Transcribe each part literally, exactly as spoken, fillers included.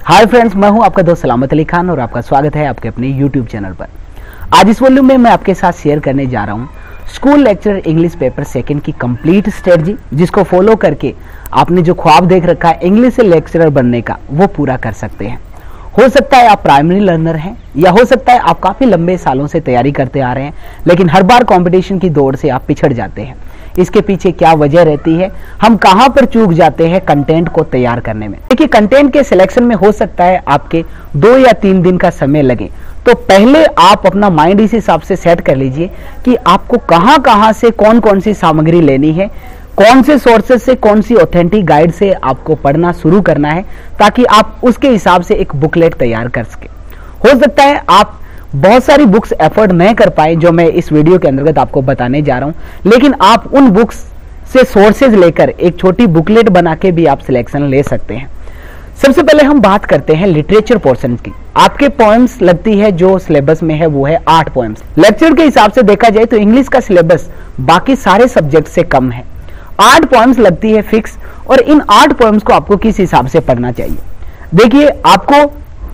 Hi friends, मैं हूं आपका दोस्त सलामत अली खान और आपका स्वागत है आपके अपने यूट्यूब चैनल पर। आज इस वॉल्यूम में मैं आपके साथ शेयर करने जा रहा हूं school lecturer English paper second की कंप्लीट स्ट्रेटजी, जिसको फॉलो करके आपने जो ख्वाब देख रखा है इंग्लिश से लेक्चरर बनने का, वो पूरा कर सकते हैं। हो सकता है आप प्राइमरी लर्नर हैं, या हो सकता है आप काफी लंबे सालों से तैयारी करते आ रहे हैं, लेकिन हर बार कंपटीशन की दौड़ से आप पिछड़ जाते हैं। इसके पीछे क्या वजह रहती है, हम कहां पर चूक जाते हैं कंटेंट को तैयार करने में। देखिए, कंटेंट के सिलेक्शन में हो सकता है आपके दो या तीन दिन का समय लगे, तो पहले आप अपना माइंड इस हिसाब से सेट कर लीजिए कि आपको कहां कहां से कौन कौन सी सामग्री लेनी है, कौन से सोर्सेज से, कौन सी ऑथेंटिक गाइड से आपको पढ़ना शुरू करना है, ताकि आप उसके हिसाब से एक बुकलेट तैयार कर सके। हो सकता है आप बहुत सारी बुक्स एफर्ड नहीं कर पाए, जो मैं इस वीडियो के अंतर्गत आपको बताने जा रहा हूं, लेकिन आप उन बुक्स से सोर्सेज लेकर एक छोटी बुकलेट बना के भी आप सिलेक्शन ले सकते हैं। सबसे पहले हम बात करते हैं लिटरेचर पोर्शन की। आपके पोएम्स लगती है जो सिलेबस में है वो है आठ पोएम्स। लेक्चर के हिसाब से देखा जाए तो इंग्लिश का सिलेबस बाकी सारे सब्जेक्ट से कम है। आठ पोएम्स लगती है फिक्स, और इन आठ पोएम्स को आपको किस हिसाब से पढ़ना चाहिए। देखिए, आपको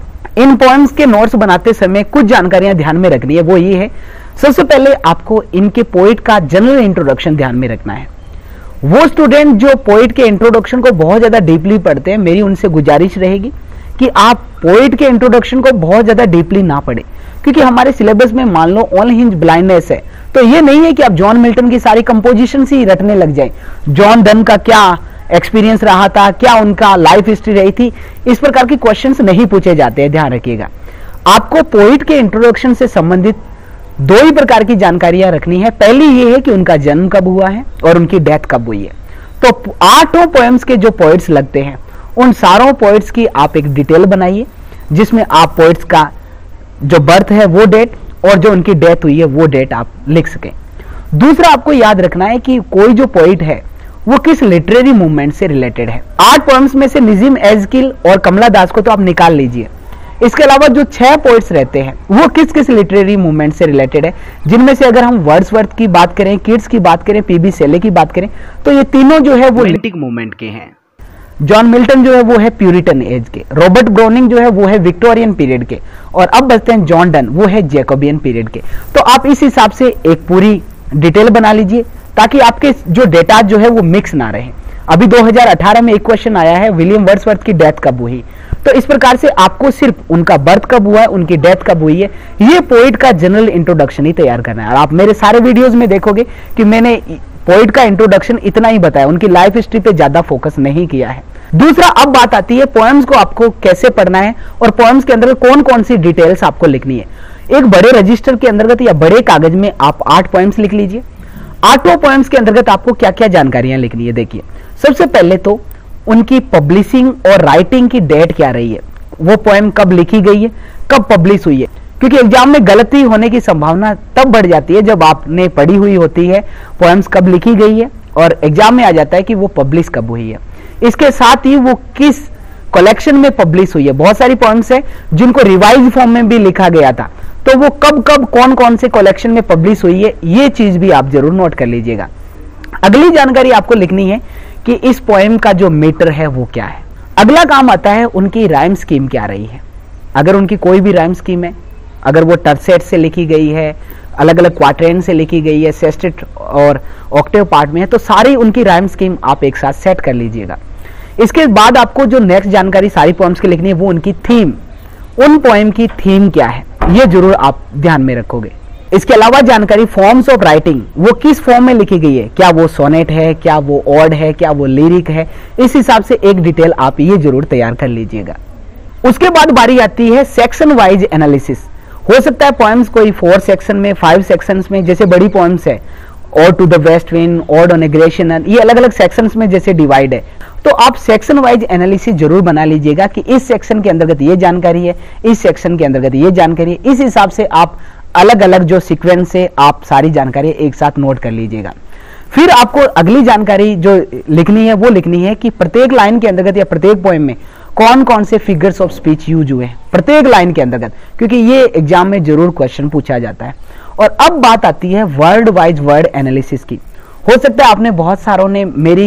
इन पोएम्स के नोट्स बनाते समय कुछ जानकारियां ध्यान में रखनी है। वो ये है, सबसे पहले आपको इनके पोइट का जनरल इंट्रोडक्शन ध्यान में रखना है। वो स्टूडेंट जो पोइट के इंट्रोडक्शन को बहुत ज्यादा डीपली पढ़ते हैं, मेरी उनसे गुजारिश रहेगी कि आप पोइट के इंट्रोडक्शन को बहुत ज्यादा डीपली ना पढ़े, क्योंकि हमारे सिलेबस में मान लो ऑल हिंज ब्लाइंडनेस है, तो ये नहीं है कि आप जॉन मिल्टन की सारी कंपोजिशन से ही रटने लग जाए। जॉन डन का क्या एक्सपीरियंस रहा था, क्या उनका लाइफ हिस्ट्री रही थी, इस प्रकार के क्वेश्चंस नहीं पूछे जाते हैं, ध्यान रखिएगा। आपको पोइट के इंट्रोडक्शन से संबंधित दो ही प्रकार की जानकारियां रखनी है। पहली ये है कि उनका जन्म कब हुआ है और उनकी डेथ कब हुई है। तो आठों पोएम्स के जो पोइट्स लगते हैं, उन सारों पोइट्स की आप एक डिटेल बनाइए, जिसमें आप पोइट्स का जो बर्थ है वो डेट और जो उनकी डेथ हुई है वो डेट आप लिख सकें। दूसरा, आपको याद रखना है कि कोई जो पोइट है वो किस लिटरेरी मूवमेंट से रिलेटेड है। आठ पोएम्स में से निजिम एजकिल और कमला दास को तो आप निकाल लीजिए। इसके अलावा जो छह पोइट्स रहते हैं वो किस किस लिटरेरी मूवमेंट से रिलेटेड है, जिनमें से अगर हम वर्ड्सवर्थ की बात करें, किट्स की बात करें, पीबी शेले की बात करें, तो ये तीनों जो है वो रोमांटिक मूवमेंट के हैं। जॉन मिल्टन जो है वो है प्यूरिटन एज के, रॉबर्ट ब्राउनिंग जो है वो है विक्टोरियन पीरियड के, और अब बचते हैं जॉन डन, वो है जैकोबियन पीरियड के। तो आप इस हिसाब से एक पूरी डिटेल बना लीजिए, ताकि आपके जो डेटा जो है वो मिक्स ना रहे। अभी दो हज़ार अठारह में एक क्वेश्चन आया है, विलियम वर्ड्सवर्थ की डेथ कब हुई, तो इस प्रकार से आपको सिर्फ उनका बर्थ कब हुआ है, उनकी डेथ कब हुई है, ये पोइट का जनरल इंट्रोडक्शन ही तैयार करना है। और आप मेरे सारे वीडियोस में देखोगे कि मैंने पोइट का इंट्रोडक्शन इतना ही बताया, उनकी लाइफ हिस्ट्री पे ज्यादा फोकस नहीं किया है। दूसरा, अब बात आती है पोएम्स को आपको कैसे पढ़ना है और पोएम्स के अंदर कौन कौन सी डिटेल्स आपको लिखनी है। एक बड़े रजिस्टर के अंतर्गत या बड़े कागज में आप आठ पोएम्स लिख लीजिए। आठों पोएम्स के अंतर्गत आपको क्या क्या जानकारियां लिखनी है। देखिए, सबसे पहले तो उनकी पब्लिशिंग और राइटिंग की डेट क्या रही है, वो पोएम कब लिखी गई है, कब पब्लिश हुई है, क्योंकि एग्जाम में गलती होने की संभावना तब बढ़ जाती है जब आपने पढ़ी हुई होती है पोएम्स कब लिखी गई है, और एग्जाम में आ जाता है कि वो पब्लिश कब हुई है। इसके साथ ही वो किस कलेक्शन में पब्लिश हुई है। बहुत सारी पोएम्स है जिनको रिवाइज फॉर्म में भी लिखा गया था, तो वो कब कब कौन कौन से कलेक्शन में पब्लिश हुई है, ये चीज भी आप जरूर नोट कर लीजिएगा। अगली जानकारी आपको लिखनी है कि इस पोएम का जो मीटर है वो क्या है। अगला काम आता है उनकी राइम स्कीम क्या रही है। अगर उनकी कोई भी राइम स्कीम है, अगर वो टर्सेट से लिखी गई है, अलग अलग क्वार्टेन से लिखी गई है, सेस्टेट और ऑक्टेव पार्ट में है, तो सारी उनकी राइम स्कीम आप एक साथ सेट कर लीजिएगा। इसके बाद आपको जो नेक्स्ट जानकारी सारी पोएम्स की लिखनी है वो उनकी थीम, उन पोएम की थीम क्या है, ये जरूर आप ध्यान में रखोगे। इसके अलावा जानकारी फॉर्म्स ऑफ राइटिंग, वो किस फॉर्म में लिखी गई है, क्या वो सोनेट है, क्या वो ऑड है, क्या वो लिरिक है, इस हिसाब से एक डिटेल आप ये जरूर तैयार कर लीजिएगा। उसके बाद बारी आती है सेक्शन वाइज एनालिसिस। हो सकता है पोएम्स कोई फोर सेक्शन में, फाइव सेक्शंस में, जैसे बड़ी पोएम्स है और to the west wind, ode on a grecian, ये अलग अलग सेक्शंस में जैसे डिवाइड है, तो आप सेक्शन वाइज एनालिसिस जरूर बना लीजिएगा कि इस सेक्शन के अंतर्गत ये जानकारी है, इस सेक्शन के अंतर्गत ये जानकारी है। इस हिसाब से आप अलग अलग जो सीक्वेंस से आप सारी जानकारी एक साथ नोट कर लीजिएगा। फिर आपको अगली जानकारी जो लिखनी है वो लिखनी है कि प्रत्येक लाइन के अंतर्गत या प्रत्येक पोएम में कौन कौन से फिगर्स ऑफ स्पीच यूज हुए हैं प्रत्येक लाइन के अंतर्गत, क्योंकि ये एग्जाम में जरूर क्वेश्चन पूछा जाता है। और अब बात आती है वर्ड वाइज वर्ड एनालिसिस की। हो सकता है आपने बहुत सारों ने मेरी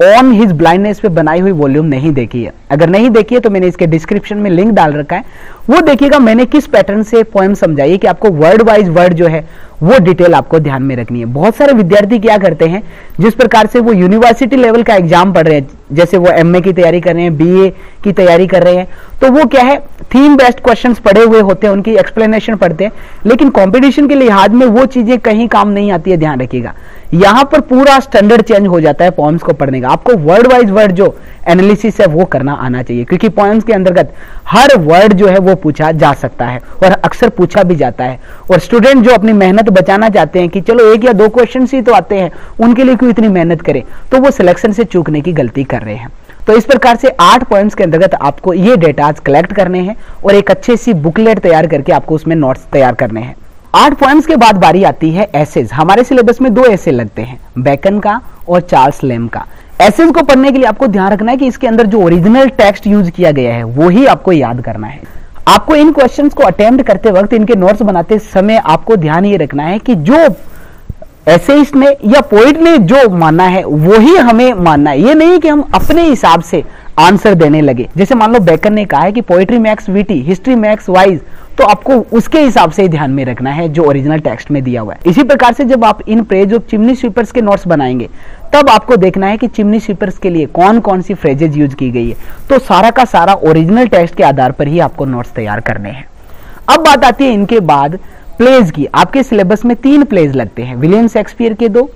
ऑन हिज ब्लाइंडनेस पे बनाई हुई वॉल्यूम नहीं देखी है। अगर नहीं देखी है तो मैंने इसके डिस्क्रिप्शन में लिंक डाल रखा है, वो देखिएगा मैंने किस पैटर्न से पोएम समझाई है कि आपको वर्ड वाइज वर्ड जो है वो डिटेल आपको ध्यान में रखनी है। बहुत सारे विद्यार्थी क्या करते हैं, जिस प्रकार से वो यूनिवर्सिटी लेवल का एग्जाम पढ़ रहे हैं, जैसे वो एमए की तैयारी कर रहे हैं, बीए की तैयारी कर रहे हैं, तो वो क्या है थीम बेस्ड क्वेश्चंस पढ़े हुए होते हैं, उनकी एक्सप्लेनेशन पढ़ते हैं, लेकिन कंपटीशन के लिहाज में वो चीजें कहीं काम नहीं आती है। ध्यान रखिएगा, यहां पर पूरा स्टैंडर्ड चेंज हो जाता है पोएम्स को पढ़ने का। आपको वर्ड वाइज वर्ड जो एनालिसिस है वो करना आना चाहिए, क्योंकि पोएम्स के अंतर्गत हर वर्ड जो है वो पूछा जा सकता है और अक्सर पूछा भी जाता है। और स्टूडेंट जो अपनी मेहनत बचाना चाहते हैं कि चलो एक या दो क्वेश्चन ही तो आते हैं, उनके लिए क्यों इतनी मेहनत करें, तो वो सिलेक्शन से चूकने की गलती कर रहे हैं। तो इस प्रकार से आठ पॉइंट्स के अंतर्गत आपको ये डेटा कलेक्ट करने हैं और एक अच्छी सी बुकलेट तैयार करके आपको उसमें नोट्स तैयार करने हैं। आठ पॉइंट्स के बाद बारी आती है एसेज। हमारे सिलेबस में दो एसे लगते हैं, बेकन का और चार्ल्स लेम का। एसेज को पढ़ने के लिए आपको ध्यान रखना है कि इसके अंदर जो ओरिजिनल टेक्स्ट यूज किया गया है वो ही आपको याद करना है। आपको इन क्वेश्चंस को अटेम्प्ट करते वक्त, इनके नोट्स बनाते समय आपको ध्यान ये रखना है कि जो एसेइस्ट ने या पोइट ने जो मानना है वो ही हमें मानना है। ये नहीं कि हम अपने हिसाब से आंसर देने लगे। जैसे मान लो बेकन ने कहा है कि poetry makes witty, history makes wise, तो आपको उसके हिसाब से ध्यान में रखना है जो ओरिजिनल टेक्स्ट में दिया हुआ है। इसी प्रकार से जब आप in praise of chimney sweepers के नोट्स बनाएंगे तब आपको देखना है कि चिमनी स्वीपर्स के लिए कौन कौन सी फ्रेजेज यूज की गई है। तो सारा का सारा ओरिजिनल टेक्स्ट के आधार पर ही आपको नोट्स तैयार करने हैं। अब बात आती है इनके बाद प्लेज की। आपके सिलेबस में तीन प्लेज लगते हैं, विलियम शेक्सपियर के दो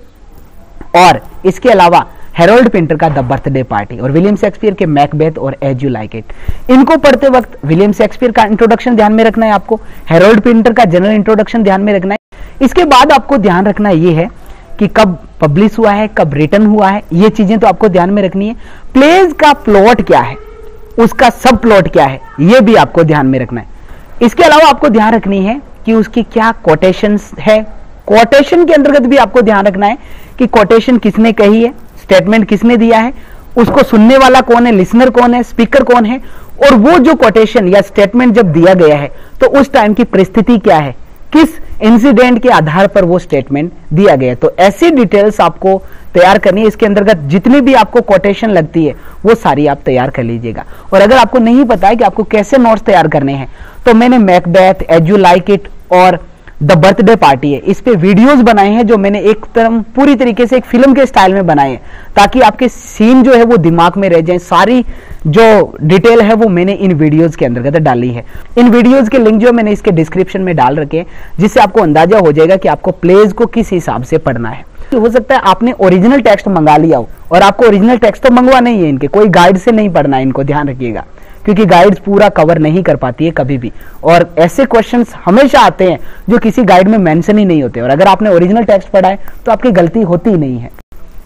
और इसके अलावा हेरोल्ड पिंटर का द बर्थडे पार्टी और विलियम शेक्सपियर के मैकबेथ और एज यू लाइक इट। इनको पढ़ते वक्त विलियम शेक्सपियर का इंट्रोडक्शन ध्यान में रखना है आपको, हेरोल्ड पिंटर का जनरल इंट्रोडक्शन ध्यान में रखना है। इसके बाद आपको ध्यान रखना ये है कि कब पब्लिश हुआ है, कब रिटन हुआ है, ये चीजें तो आपको ध्यान में रखनी है। प्लेज का प्लॉट क्या है, उसका सब प्लॉट क्या है, ये भी आपको ध्यान में रखना है। इसके अलावा आपको ध्यान रखनी है कि उसकी क्या कोटेशंस है। कोटेशन के अंतर्गत भी आपको ध्यान रखना है कि कोटेशन किसने कही है, स्टेटमेंट किसने दिया है, उसको सुनने वाला कौन है, लिसनर कौन है, स्पीकर कौन है, और वो जो कोटेशन या स्टेटमेंट जब दिया गया है तो उस टाइम की परिस्थिति क्या है, किस इंसिडेंट के आधार पर वो स्टेटमेंट दिया गया है। तो ऐसी डिटेल्स आपको तैयार करनी है। इसके अंतर्गत जितनी भी आपको कोटेशन लगती है वो सारी आप तैयार कर लीजिएगा। और अगर आपको नहीं पता है कि आपको कैसे नोट्स तैयार करने हैं तो मैंने Macbeth, as you like it और द बर्थडे पार्टी है, इस पे वीडियोस बनाए हैं जो मैंने एक तरह पूरी तरीके से एक फिल्म के स्टाइल में बनाए हैं, ताकि आपके सीन जो है वो दिमाग में रह जाए। सारी जो डिटेल है वो मैंने इन वीडियोस के अंतर्गत डाली है। इन वीडियोस के लिंक जो मैंने इसके डिस्क्रिप्शन में डाल रखे हैं, जिससे आपको अंदाजा हो जाएगा कि आपको प्लेज को किस हिसाब से पढ़ना है। तो हो सकता है आपने ओरिजिनल टेक्स्ट मंगा लिया हो और आपको ओरिजिनल टेक्स्ट तो मंगवा नहीं है, इनके कोई गाइड से नहीं पढ़ना है, इनको ध्यान रखिएगा, क्योंकि गाइड्स पूरा कवर नहीं कर पाती है कभी भी। और ऐसे क्वेश्चंस हमेशा आते हैं जो किसी गाइड में मेंशन ही नहीं होते, और अगर आपने ओरिजिनल टेक्स्ट पढ़ा है तो आपकी गलती होती ही नहीं है।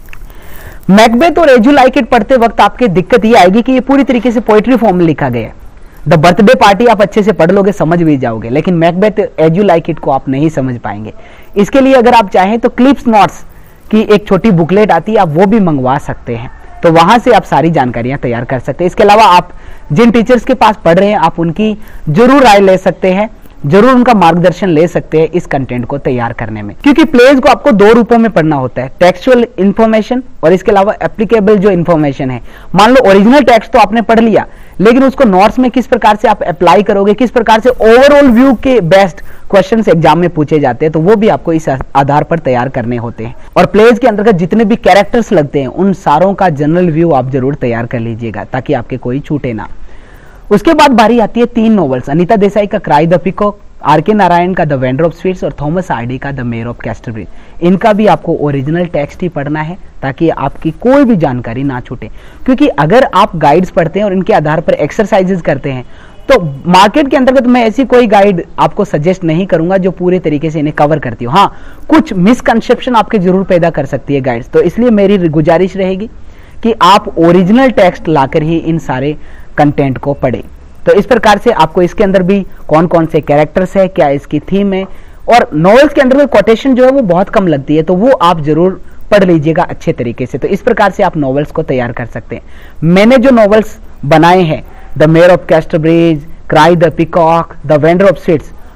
मैकबेथ और एज यू लाइक इट पढ़ते वक्त आपकी दिक्कत ये आएगी कि ये पूरी तरीके से पोइट्री फॉर्म में लिखा गया है। द बर्थडे पार्टी आप अच्छे से पढ़ लोगे, समझ भी जाओगे, लेकिन Macbeth as you like it को आप नहीं समझ पाएंगे। इसके लिए अगर आप चाहें तो क्लिप्स नोट्स की एक छोटी बुकलेट आती है, आप वो भी मंगवा सकते हैं, तो वहां से आप सारी जानकारियां तैयार कर सकते हैं। इसके अलावा आप जिन टीचर्स के पास पढ़ रहे हैं आप उनकी जरूर राय ले सकते हैं, जरूर उनका मार्गदर्शन ले सकते हैं इस कंटेंट को तैयार करने में, क्योंकि प्लेज को आपको दो रूपों में पढ़ना होता है, टेक्सचुअल इन्फॉर्मेशन और इसके अलावा एप्लीकेबल जो इन्फॉर्मेशन है। मान लो ओरिजिनल टेक्स्ट तो आपने पढ़ लिया, लेकिन उसको नोट्स में किस प्रकार से आप अप्लाई करोगे, किस प्रकार से ओवरऑल व्यू के बेस्ट क्वेश्चंस एग्जाम में पूछे जाते हैं, तो वो भी आपको इस आधार पर तैयार करने होते हैं। और प्लेज के अंतर्गत जितने भी कैरेक्टर्स लगते हैं उन सारों का जनरल व्यू आप जरूर तैयार कर लीजिएगा, ताकि आपके कोई छूटे ना। उसके बाद बारी आती है तीन नॉवेल्स, अनीता देसाई का cry the peacock, are K Narayan का द वेंडर ऑफ स्वीट्स और थॉमस हार्डी का द मेयर ऑफ कैस्टरब्रिज। इनका भी आपको ओरिजिनल टेक्स्ट ही पढ़ना है ताकि आपकी कोई भी जानकारी ना छूटे, क्योंकि अगर आप गाइड्स पढ़ते हैं और इनके आधार पर एक्सरसाइजेस करते हैं तो मार्केट के अंतर्गत मैं ऐसी कोई गाइड आपको सजेस्ट नहीं करूंगा जो पूरे तरीके से इन्हें कवर करती हो। हाँ, कुछ मिसकंसेप्शन आपके जरूर पैदा कर सकती है गाइड्स, तो इसलिए मेरी गुजारिश रहेगी कि आप ओरिजिनल टेक्स्ट लाकर ही इन सारे कंटेंट को पढ़ें। तो इस प्रकार से आपको इसके अंदर भी कौन कौन से कैरेक्टर्स है, क्या इसकी थीम है, और नॉवेल्स के अंदर कोटेशन जो है वो बहुत कम लगती है, तो वो आप जरूर पढ़ लीजिएगा अच्छे तरीके से। तो इस प्रकार से आप नॉवेल्स को तैयार कर सकते हैं। मैंने जो नॉवेल्स बनाए हैं, the mayor of Casterbridge, cry the peacock, the vendor of sweets,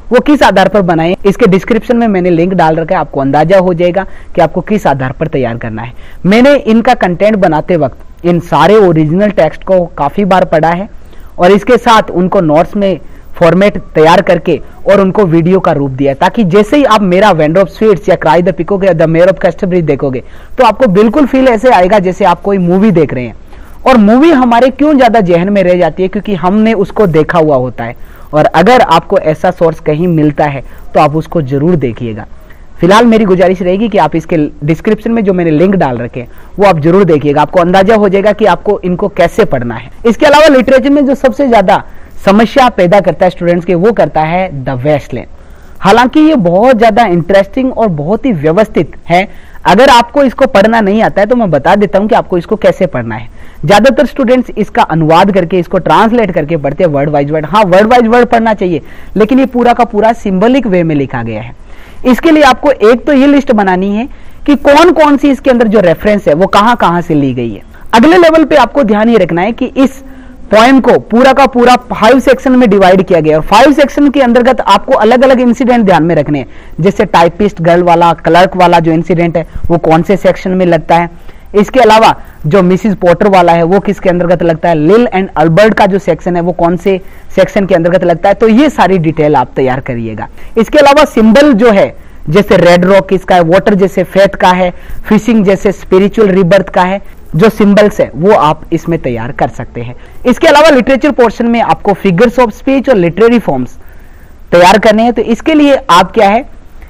वो किस आधार पर बनाए, इसके डिस्क्रिप्शन में मैंने लिंक डाल रखा है, आपको अंदाजा हो जाएगा कि आपको किस आधार पर तैयार करना है। मैंने इनका कंटेंट बनाते वक्त इन सारे ओरिजिनल टेक्स्ट को काफी बार पढ़ा है और इसके साथ उनको नोट्स में फॉर्मेट तैयार करके और उनको वीडियो का रूप दिया, ताकि जैसे ही आप मेरा वेंडर ऑफ स्वीट्स या क्राई द पिकॉक या द मेयर ऑफ कैस्टरबरी देखोगे तो आपको बिल्कुल फील ऐसे आएगा जैसे आप कोई मूवी देख रहे हैं। और मूवी हमारे क्यों ज्यादा जहन में रह जाती है, क्योंकि हमने उसको देखा हुआ होता है। और अगर आपको ऐसा सोर्स कहीं मिलता है तो आप उसको जरूर देखिएगा। फिलहाल मेरी गुजारिश रहेगी कि आप इसके डिस्क्रिप्शन में जो मैंने लिंक डाल रखे हैं वो आप जरूर देखिएगा, आपको अंदाजा हो जाएगा कि आपको इनको कैसे पढ़ना है। इसके अलावा लिटरेचर में जो सबसे ज्यादा समस्या पैदा करता है स्टूडेंट्स के, वो करता है द वेस्टलैंड। हालांकि ये बहुत ज्यादा इंटरेस्टिंग और बहुत ही व्यवस्थित है। अगर आपको इसको पढ़ना नहीं आता है तो मैं बता देता हूं कि आपको इसको कैसे पढ़ना है। ज्यादातर स्टूडेंट्स इसका अनुवाद करके, इसको ट्रांसलेट करके पढ़ते हैं वर्ड वाइज वर्ड। हाँ, वर्ड वाइज वर्ड पढ़ना चाहिए, लेकिन ये पूरा का पूरा सिंबलिक वे में लिखा गया है। इसके लिए आपको एक तो ये लिस्ट बनानी है कि कौन कौन सी इसके अंदर जो रेफरेंस है वो कहां कहां से ली गई है। अगले लेवल पे आपको ध्यान ये रखना है कि इस पोएम को पूरा का पूरा फाइव सेक्शन में डिवाइड किया गया और फाइव सेक्शन के अंतर्गत आपको अलग अलग इंसिडेंट ध्यान में रखने हैं। जैसे टाइपिस्ट गर्ल वाला, क्लर्क वाला जो इंसिडेंट है वो कौन से सेक्शन में लगता है। इसके अलावा जो मिसिस पॉटर वाला है वो किसके अंतर्गत लगता है। लिल एंड अल्बर्ट का जो सेक्शन है वो कौन से सेक्शन के अंतर्गत लगता है। तो ये सारी डिटेल आप तैयार करिएगा। इसके अलावा सिंबल जो है, जैसे रेड रॉक किसका है, वाटर जैसे फेथ का है, फिशिंग जैसे स्पिरिचुअल रिबर्थ का है, जो सिंबल्स है वो आप इसमें तैयार कर सकते हैं। इसके अलावा लिटरेचर पोर्शन में आपको फिगर्स ऑफ स्पीच और लिटरेरी फॉर्म्स तैयार करने हैं। तो इसके लिए आप क्या है,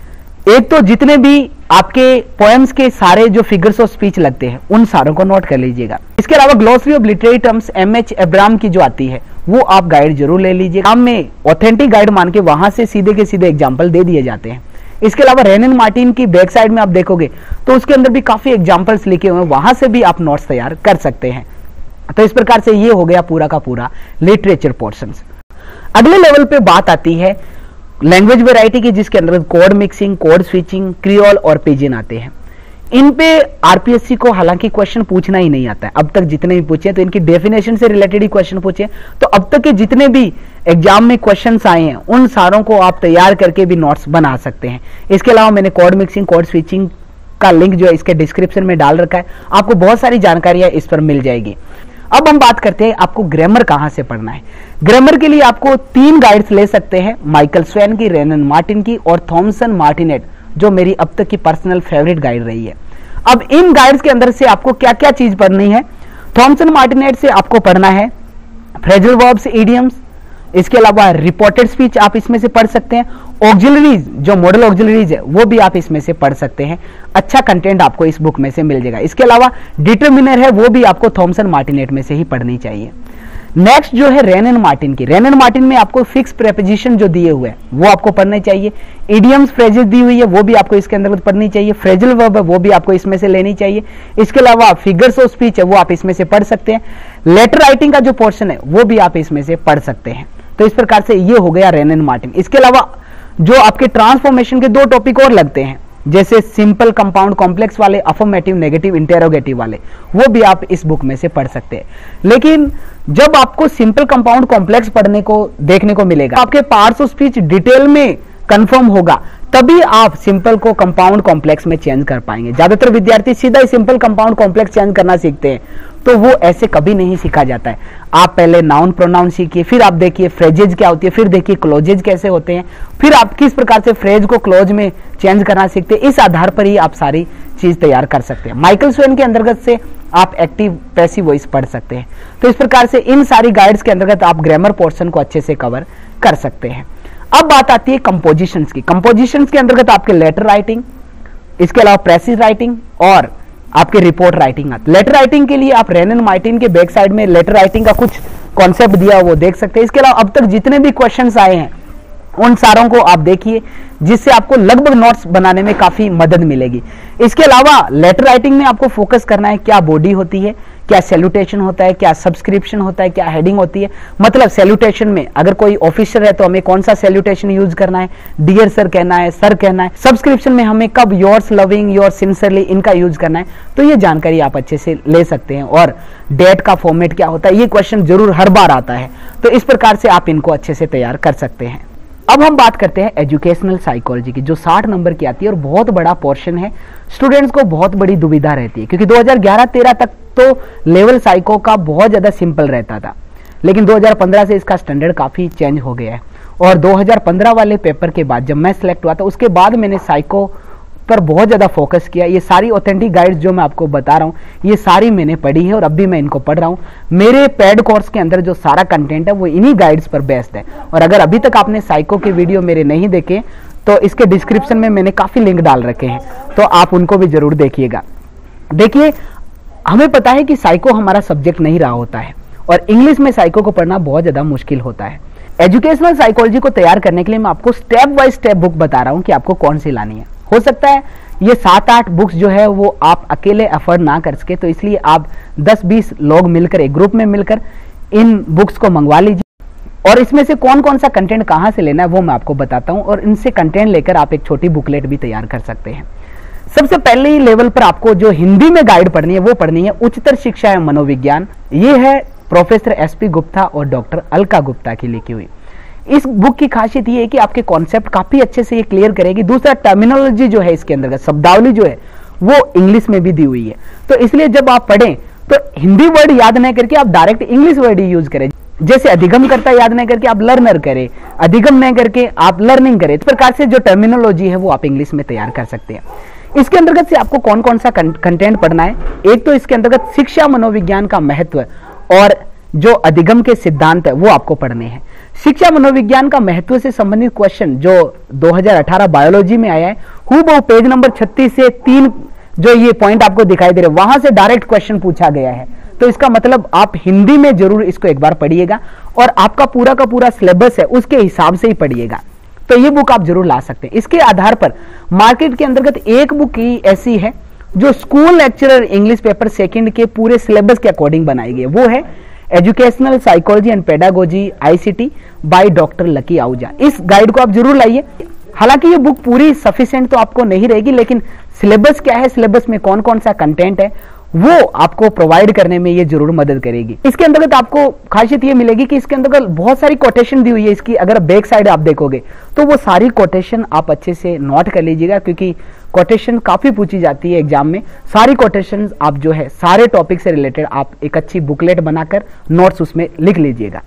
एक तो जितने भी आपके पोएम्स के सारे जो फिगर्स ऑफ स्पीच लगते हैं उन सारों को नोट कर लीजिएगा। इसके अलावा glossary of literary terms M H Abram की जो आती है वो आप गाइड जरूर ले लीजिए। हम में ऑथेंटिक गाइड मान के वहां से सीधे के सीधे एग्जाम्पल दे दिए जाते हैं। इसके अलावा रेन एंड मार्टिन की बैक साइड में आप देखोगे तो उसके अंदर भी काफी एग्जांपल्स लिखे हुए हैं, वहां से भी आप नोट्स तैयार कर सकते हैं। तो इस प्रकार से ये हो गया पूरा का पूरा लिटरेचर पोर्शंस। अगले लेवल पे बात आती है लैंग्वेज वैरायटी की, जिसके अंदर code mixing, code switching, creole और पिजिन आते हैं। इन पे आरपीएससी को हालांकि क्वेश्चन पूछना ही नहीं आता है। अब तक जितने भी पूछे तो इनकी डेफिनेशन से रिलेटेड ही क्वेश्चन पूछे। तो अब तक के जितने भी एग्जाम में क्वेश्चंस आए हैं उन सारों को आप तैयार करके भी नोट्स बना सकते हैं। इसके अलावा मैंने कोड मिक्सिंग, कोड स्विचिंग का लिंक जो है इसके डिस्क्रिप्शन में डाल रखा है, आपको बहुत सारी जानकारियां इस पर मिल जाएगी। अब हम बात करते हैं आपको ग्रामर कहां से पढ़ना है। ग्रामर के लिए आपको तीन गाइड्स ले सकते हैं, माइकल स्वेन की, रेनन मार्टिन की और थॉमसन मार्टिनेट, जो मेरी अब तक की पर्सनल फेवरेट गाइड रही है। अब इन गाइड्स के अंदर से आपको क्या क्या चीज पढ़नी है। थॉमसन मार्टिनेट से आपको पढ़ना है फ्रेजल वर्ब्स, इडियम्स। इसके अलावा रिपोर्टेड स्पीच आप इसमें से पढ़ सकते हैं। ऑक्सिलरीज, जो मॉडल ऑक्सिलरीज है वो भी आप इसमें से पढ़ सकते हैं। अच्छा कंटेंट आपको इस बुक में से मिल जाएगा। इसके अलावा डिटरमिनर है वो भी आपको थॉमसन मार्टिनेट में से ही पढ़नी चाहिए। नेक्स्ट जो है रेन एंड मार्टिन की, रेन एंड मार्टिन में आपको फिक्स प्रेपोजिशन जो दिए हुए हैं वो आपको पढ़ने चाहिए। इडियम्स, फ्रेजेस दी हुई है वो भी आपको इसके अंदर पढ़नी चाहिए। फ्रेजल वर्ब है वो भी आपको इसमें से लेनी चाहिए। इसके अलावा फिगर्स ऑफ स्पीच है वो आप इसमें से पढ़ सकते हैं। लेटर राइटिंग का जो पोर्शन है वो भी आप इसमें से पढ़ सकते हैं। तो इस प्रकार से ये हो गया रेन एंड मार्टिन। इसके अलावा जो आपके ट्रांसफॉर्मेशन के दो टॉपिक और लगते हैं, जैसे सिंपल, कंपाउंड, कॉम्प्लेक्स वाले, अफर्मेटिव, नेगेटिव, इंटेरोगेटिव वाले, वो भी आप इस बुक में से पढ़ सकते हैं। लेकिन जब आपको सिंपल, कंपाउंड, कॉम्प्लेक्स पढ़ने को देखने को मिलेगा, आपके पार्ट्स ऑफ स्पीच डिटेल में कंफर्म होगा, तभी आप सिंपल को कंपाउंड, कॉम्प्लेक्स में चेंज कर पाएंगे। ज्यादातर विद्यार्थी सीधा ही सिंपल, कंपाउंड, कॉम्प्लेक्स चेंज करना सीखते हैं, तो वो ऐसे कभी नहीं सीखा जाता है। आप पहले नाउन प्रोनाउन सीखिए, फिर आप देखिए फ्रेजेज क्या होती है, फिर देखिए क्लोजेज कैसे होते हैं, फिर आप किस प्रकार से फ्रेज को क्लोज में चेंज करना सीखते हैं। इस आधार पर ही आप सारी चीज तैयार कर सकते हैं। माइकल स्वेन के अंतर्गत से आप एक्टिव पैसिव वॉइस पढ़ सकते हैं। तो इस प्रकार से इन सारी गाइड्स के अंतर्गत आप ग्रामर पोर्शन को अच्छे से कवर कर सकते हैं। अब बात आती है कंपोजिशंस की। कंपोजिशंस के अंतर्गत आपके लेटर राइटिंग, इसके अलावा प्रेसिज राइटिंग और आपके रिपोर्ट राइटिंग आती है। लेटर राइटिंग के लिए आप रेन एंड मार्टिन के बैक साइड में लेटर राइटिंग का कुछ कॉन्सेप्ट दिया वो देख सकते हैं। इसके अलावा अब तक जितने भी क्वेश्चंस आए हैं उन सारों को आप देखिए, जिससे आपको लगभग नोट्स बनाने में काफी मदद मिलेगी। इसके अलावा लेटर राइटिंग में आपको फोकस करना है, क्या बॉडी होती है, क्या सैल्यूटेशन होता है, क्या सब्सक्रिप्शन होता है, क्या हेडिंग होती है। मतलब सैल्यूटेशन में अगर कोई ऑफिसर है तो हमें कौन सा सैल्यूटेशन यूज करना है, डियर सर कहना है, सर कहना है। सब्सक्रिप्शन में हमें कब योर्स लविंग, योर सिंसियरली इनका यूज करना है। तो ये जानकारी आप अच्छे से ले सकते हैं। और डेट का फॉर्मेट क्या होता है, ये क्वेश्चन जरूर हर बार आता है। तो इस प्रकार से आप इनको अच्छे से तैयार कर सकते हैं। अब हम बात करते हैं एजुकेशनल साइकोलॉजी की, जो साठ नंबर की आती है और बहुत बड़ा पोर्शन है। स्टूडेंट्स को बहुत बड़ी दुविधा रहती है, क्योंकि दो हज़ार ग्यारह तेरह तक तो लेवल साइको का बहुत ज्यादा सिंपल रहता था, लेकिन दो हज़ार पंद्रह से इसका स्टैंडर्ड काफी चेंज हो गया है। और दो हज़ार पंद्रह वाले पेपर के बाद जब मैं सिलेक्ट हुआ था, उसके बाद मैंने साइको पर बहुत ज्यादा फोकस किया। ये सारी ऑथेंटिक गाइड्स जो मैं आपको बता रहा हूँ, ये सारी मैंने पढ़ी है और अब भी मैं इनको पढ़ रहा हूँ। मेरे पेड कोर्स के अंदर जो सारा कंटेंट है वो इन्हीं गाइड्स पर बेस्ड है। और अगर अभी तक आपने साइको के वीडियो मेरे नहीं देखे तो इसके डिस्क्रिप्शन में मैंने काफी लिंक डाल रखे हैं, तो आप उनको भी जरूर देखिएगा। देखिए, हमें पता है कि साइको हमारा सब्जेक्ट नहीं रहा होता है और इंग्लिश में साइको को पढ़ना बहुत ज्यादा मुश्किल होता है। एजुकेशनल साइकोलॉजी को तैयार करने के लिए मैं आपको स्टेप बाय स्टेप बुक बता रहा हूं कि आपको कौन सी लानी है। हो सकता है ये सात आठ बुक्स जो है वो आप अकेले अफोर्ड ना कर सके, तो इसलिए आप दस बीस लोग मिलकर एक ग्रुप में मिलकर इन बुक्स को मंगवा लीजिए। और इसमें से कौन कौन सा कंटेंट कहां से लेना है वो मैं आपको बताता हूं, और इनसे कंटेंट लेकर आप एक छोटी बुकलेट भी तैयार कर सकते हैं। सबसे पहले ही लेवल पर आपको जो हिंदी में गाइड पढ़नी है वो पढ़नी है उच्चतर शिक्षा एवं मनोविज्ञान। ये है प्रोफेसर एस पी गुप्ता और डॉक्टर अलका गुप्ता की लिखी हुई। इस बुक की खासियत ये है कि आपके कॉन्सेप्ट काफी अच्छे से ये क्लियर करेगी। दूसरा, टर्मिनोलॉजी जो है इसके अंदर, शब्दावली जो है वो इंग्लिश में भी दी हुई है, तो इसलिए जब आप पढ़ें तो हिंदी वर्ड याद नहीं करके आप डायरेक्ट इंग्लिश वर्ड ही यूज करें। जैसे अधिगम करता याद नहीं करके आप लर्नर करें, अधिगम नहीं करके आप लर्निंग करें। इस प्रकार से जो टर्मिनोलॉजी है वो आप इंग्लिश में तैयार कर सकते हैं। इसके अंतर्गत से आपको कौन कौन सा कंटेंट पढ़ना है। एक तो इसके अंतर्गत शिक्षा मनोविज्ञान का महत्व और जो अधिगम के सिद्धांत है वो आपको पढ़ने हैं। शिक्षा मनोविज्ञान का महत्व से संबंधित क्वेश्चन जो दो हज़ार अठारह बायोलॉजी में आया है, हूबहू पेज नंबर छत्तीस से तीन जो ये पॉइंट आपको दिखाई दे रहे हैं वहां से डायरेक्ट क्वेश्चन पूछा गया है। तो इसका मतलब आप हिंदी में जरूर इसको एक बार पढ़िएगा और आपका पूरा का पूरा सिलेबस है उसके हिसाब से ही पढ़िएगा। तो ये बुक आप जरूर ला सकते हैं। इसके आधार पर मार्केट के अंतर्गत एक बुक ही ऐसी है जो school lecturer English paper second के पूरे सिलेबस के अकॉर्डिंग बनाई गई है, वो है educational psychology and pedagogy ICT by doctor Lucky Ahuja. इस गाइड को आप जरूर लाइए। हालांकि ये बुक पूरी सफिशिएंट तो आपको नहीं रहेगी, लेकिन सिलेबस क्या है, सिलेबस में कौन कौन सा कंटेंट है वो आपको प्रोवाइड करने में ये जरूर मदद करेगी। इसके अंतर्गत आपको खासियत ये मिलेगी कि इसके अंतर्गत बहुत सारी कोटेशन दी हुई है। इसकी अगर बैक साइड आप देखोगे तो वो सारी कोटेशन आप अच्छे से नोट कर लीजिएगा, क्योंकि कोटेशन काफी पूछी जाती है एग्जाम में। सारी कोटेशन आप जो है सारे टॉपिक से रिलेटेड आप एक अच्छी बुकलेट बनाकर नोट्स उसमें लिख लीजिएगा।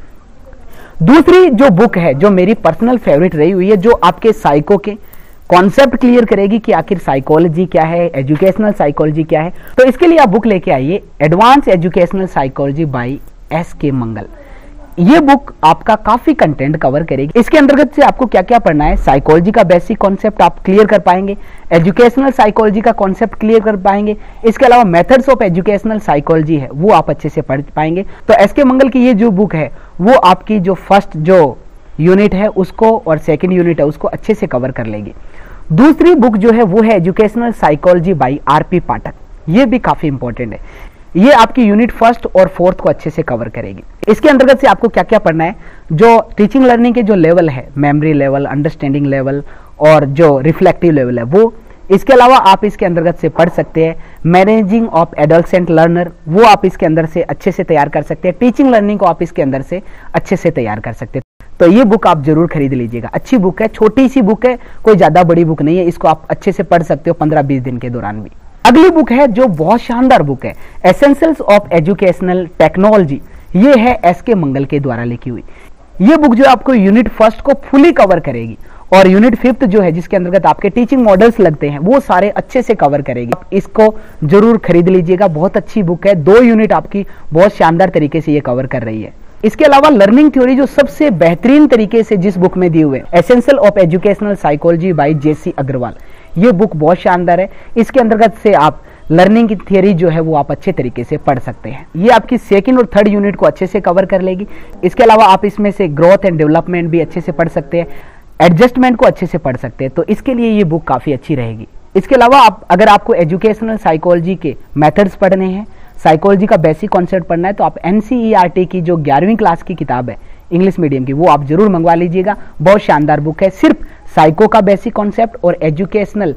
दूसरी जो बुक है जो मेरी पर्सनल फेवरेट रही हुई है, जो आपके साइको के कॉन्सेप्ट क्लियर करेगी कि आखिर साइकोलॉजी क्या है, एजुकेशनल साइकोलॉजी क्या है, तो इसके लिए आप बुक लेके आइए advance educational psychology by S K Mangal. ये बुक आपका काफी कंटेंट कवर करेगी। इसके अंतर्गत से आपको क्या क्या पढ़ना है, साइकोलॉजी का बेसिक कॉन्सेप्ट आप क्लियर कर पाएंगे, एजुकेशनल साइकोलॉजी का कॉन्सेप्ट क्लियर कर पाएंगे, इसके अलावा मेथड्स ऑफ एजुकेशनल साइकोलॉजी है वो आप अच्छे से पढ़ पाएंगे। तो एस के मंगल की ये जो बुक है वो आपकी जो फर्स्ट जो यूनिट है उसको और सेकंड यूनिट है उसको अच्छे से कवर कर लेगी। दूसरी बुक जो है वो है educational psychology by R P Pathak. ये भी काफी इंपॉर्टेंट है, ये आपकी यूनिट फर्स्ट और फोर्थ को अच्छे से कवर करेगी। इसके अंतर्गत से आपको क्या क्या पढ़ना है, जो टीचिंग लर्निंग के जो लेवल है, मेमोरी लेवल, अंडरस्टैंडिंग लेवल और जो रिफ्लेक्टिव लेवल है वो। इसके अलावा आप इसके अंतर्गत से पढ़ सकते हैं मैनेजिंग ऑफ एडोलसेंट लर्नर, वो आप इसके अंदर से अच्छे से तैयार कर सकते हैं। टीचिंग लर्निंग को आप इसके अंदर से अच्छे से तैयार कर सकते हैं। तो ये बुक आप जरूर खरीद लीजिएगा। अच्छी बुक है, छोटी सी बुक है, कोई ज्यादा बड़ी बुक नहीं है, इसको आप अच्छे से पढ़ सकते हो पंद्रह बीस दिन के दौरान भी। अगली बुक है जो बहुत शानदार बुक है, एसेंशियल्स ऑफ एजुकेशनल टेक्नोलॉजी। ये है एस के मंगल के द्वारा लिखी हुई। ये बुक जो आपको यूनिट फर्स्ट को फुली कवर करेगी और यूनिट फिफ्थ जो है जिसके अंतर्गत आपके टीचिंग मॉडल्स लगते हैं वो सारे अच्छे से कवर करेगी। आप इसको जरूर खरीद लीजिएगा, बहुत अच्छी बुक है। दो यूनिट आपकी बहुत शानदार तरीके से ये कवर कर रही है। इसके अलावा लर्निंग थ्योरी जो सबसे बेहतरीन तरीके से जिस बुक में दिए हुए, essential of educational psychology by J C Agarwal, ये बुक बहुत शानदार है। इसके अंतर्गत से आप लर्निंग की थियरी जो है वो आप अच्छे तरीके से पढ़ सकते हैं। ये आपकी सेकंड और थर्ड यूनिट को अच्छे से कवर कर लेगी। इसके अलावा आप इसमें से ग्रोथ एंड डेवलपमेंट भी अच्छे से पढ़ सकते हैं, एडजस्टमेंट को अच्छे से पढ़ सकते हैं। तो इसके लिए ये बुक काफी अच्छी रहेगी। इसके अलावा आप अगर आपको एजुकेशनल साइकोलॉजी के मेथड्स पढ़ने हैं, साइकोलॉजी का बेसिक कॉन्सेप्ट पढ़ना है, तो आप एनसीईआरटी की जो ग्यारहवीं क्लास की किताब है इंग्लिश मीडियम की, वो आप जरूर मंगवा लीजिएगा। बहुत शानदार बुक है, सिर्फ साइको का बेसिक कॉन्सेप्ट और एजुकेशनल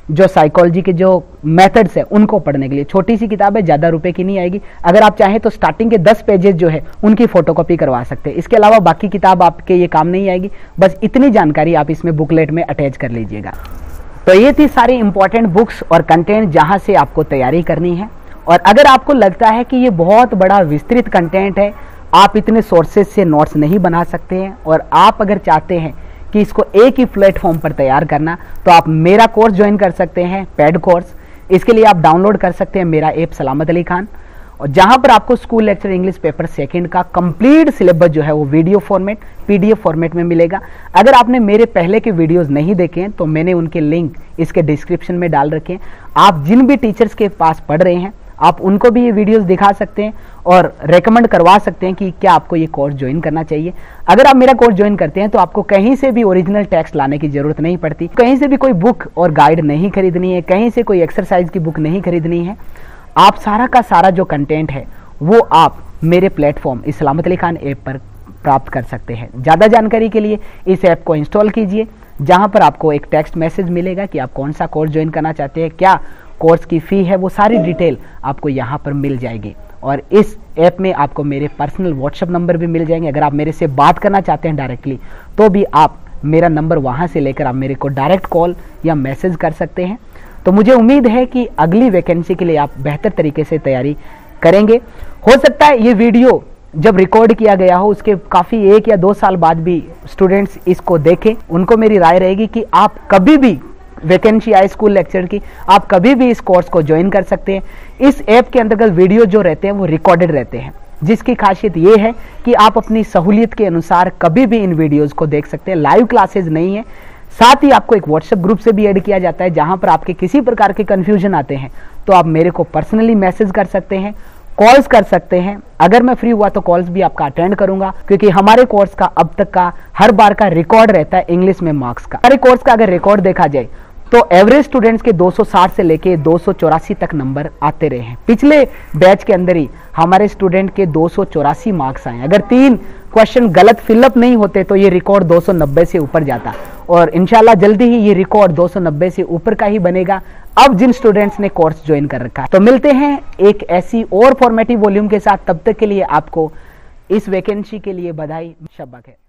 जो साइकोलॉजी के जो मेथड्स है उनको पढ़ने के लिए। छोटी सी किताब है, ज़्यादा रुपए की नहीं आएगी। अगर आप चाहें तो स्टार्टिंग के दस पेजेस जो है उनकी फोटोकॉपी करवा सकते हैं। इसके अलावा बाकी किताब आपके ये काम नहीं आएगी, बस इतनी जानकारी आप इसमें बुकलेट में अटैच कर लीजिएगा। तो ये थी सारी इंपॉर्टेंट बुक्स और कंटेंट जहाँ से आपको तैयारी करनी है। और अगर आपको लगता है कि ये बहुत बड़ा विस्तृत कंटेंट है, आप इतने सोर्सेज से नोट्स नहीं बना सकते हैं, और आप अगर चाहते हैं कि इसको एक ही प्लेटफॉर्म पर तैयार करना, तो आप मेरा कोर्स ज्वाइन कर सकते हैं, पेड कोर्स। इसके लिए आप डाउनलोड कर सकते हैं मेरा ऐप सलामत अली खान, और जहां पर आपको school lecture English paper second का कंप्लीट सिलेबस जो है वो वीडियो फॉर्मेट, पीडीएफ फॉर्मेट में मिलेगा। अगर आपने मेरे पहले के वीडियोस नहीं देखे हैं तो मैंने उनके लिंक इसके डिस्क्रिप्शन में डाल रखे हैं। आप जिन भी टीचर्स के पास पढ़ रहे हैं आप उनको भी ये वीडियोस दिखा सकते हैं और रेकमेंड करवा सकते हैं कि क्या आपको ये कोर्स ज्वाइन करना चाहिए। अगर आप मेरा कोर्स ज्वाइन करते हैं तो आपको कहीं से भी ओरिजिनल टेक्स्ट लाने की जरूरत नहीं पड़ती, कहीं से भी कोई बुक और गाइड नहीं खरीदनी है, कहीं से कोई एक्सरसाइज की बुक नहीं खरीदनी है। आप सारा का सारा जो कंटेंट है वो आप मेरे प्लेटफॉर्म इस सलामत अली खान ऐप पर प्राप्त कर सकते हैं। ज़्यादा जानकारी के लिए इस ऐप को इंस्टॉल कीजिए, जहां पर आपको एक टेक्स्ट मैसेज मिलेगा कि आप कौन सा कोर्स ज्वाइन करना चाहते हैं, क्या कोर्स की फ़ी है, वो सारी डिटेल आपको यहाँ पर मिल जाएगी। और इस ऐप में आपको मेरे पर्सनल व्हाट्सएप नंबर भी मिल जाएंगे। अगर आप मेरे से बात करना चाहते हैं डायरेक्टली तो भी आप मेरा नंबर वहाँ से लेकर आप मेरे को डायरेक्ट कॉल या मैसेज कर सकते हैं। तो मुझे उम्मीद है कि अगली वैकेंसी के लिए आप बेहतर तरीके से तैयारी करेंगे। हो सकता है ये वीडियो जब रिकॉर्ड किया गया हो उसके काफ़ी एक या दो साल बाद भी स्टूडेंट्स इसको देखें। उनको मेरी राय रहेगी कि आप कभी भी वैकेंसी आए स्कूल लेक्चर की, आप कभी भी इस कोर्स को ज्वाइन कर सकते हैं। इस ऐप के अंतर्गत वीडियो जो रहते हैं वो रिकॉर्डेड रहते हैं, जिसकी खासियत ये है कि आप अपनी सहूलियत के अनुसार कभी भी इन वीडियोज़ को देख सकते हैं। लाइव क्लासेज नहीं है। साथ ही आपको एक व्हाट्सएप ग्रुप से भी ऐड किया जाता है, जहां पर आपके किसी प्रकार के कंफ्यूजन आते हैं तो आप मेरे को पर्सनली मैसेज कर सकते हैं, कॉल्स कर सकते हैं। अगर मैं फ्री हुआ तो कॉल्स भी आपका अटेंड करूंगा, क्योंकि हमारे कोर्स का अब तक का हर बार का रिकॉर्ड रहता है इंग्लिश में मार्क्स का। हमारे कोर्स का अगर रिकॉर्ड देखा जाए तो एवरेज स्टूडेंट्स के दो सौ साठ से लेके दो सौ चौरासी तक नंबर आते रहे हैं। पिछले बैच के अंदर ही हमारे स्टूडेंट के दो सौ चौरासी मार्क्स आए। अगर तीन क्वेश्चन गलत फिलअप नहीं होते तो ये रिकॉर्ड दो सौ नब्बे से ऊपर जाता, और इंशाल्लाह जल्दी ही ये रिकॉर्ड दो सौ नब्बे से ऊपर का ही बनेगा अब जिन स्टूडेंट्स ने कोर्स ज्वाइन कर रखा है। तो मिलते हैं एक ऐसी और फॉर्मेटिव वॉल्यूम के साथ। तब तक के लिए आपको इस वैकेंसी के लिए बधाई, शब्बा खैर।